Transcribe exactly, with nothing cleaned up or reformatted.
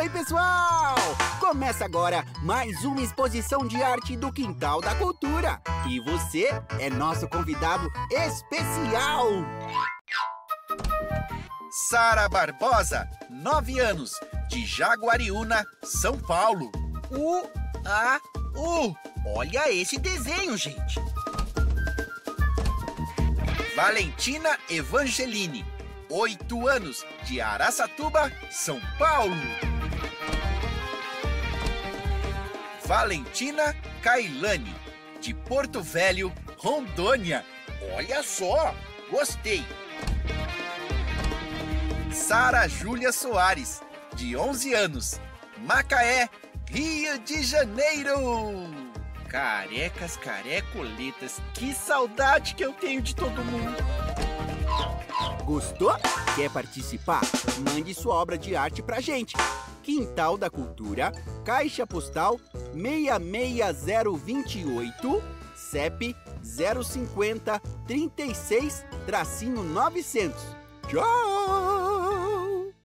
Oi, pessoal! Começa agora mais uma exposição de arte do Quintal da Cultura. E você é nosso convidado especial! Sara Barbosa, nove anos, de Jaguariúna, São Paulo. U, A, U. Olha esse desenho, gente. Valentina Evangelini, oito anos, de Araçatuba, São Paulo. Valentina Kailani, de Porto Velho, Rondônia. Olha só, gostei. Sara Júlia Soares, de onze anos, Macaé, Rio de Janeiro. Carecas, carecoletas, que saudade que eu tenho de todo mundo. Gostou? Quer participar? Mande sua obra de arte pra gente. Quintal da Cultura, Caixa Postal seis seis zero dois oito, C E P zero cinquenta, trinta e seis, novecentos. Tchau!